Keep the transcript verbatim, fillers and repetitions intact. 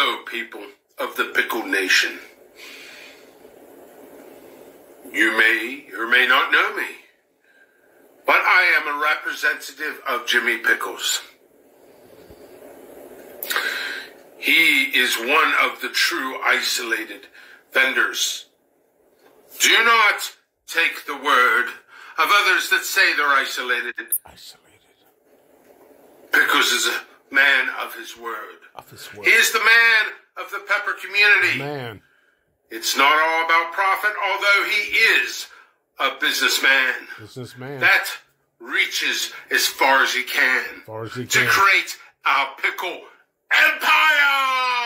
Hello, people of the Pickle Nation. You may or may not know me, but I am a representative of Jimmy Pickles. He is one of the true isolated vendors. Do not take the word of others that say they're isolated. Isolated. Pickles is a man of his word. Of his word. He is the man of the pepper community. Man. It's not all about profit, although he is a businessman. Businessman. That reaches as far as he can. As far as he to can. create our pickle empire.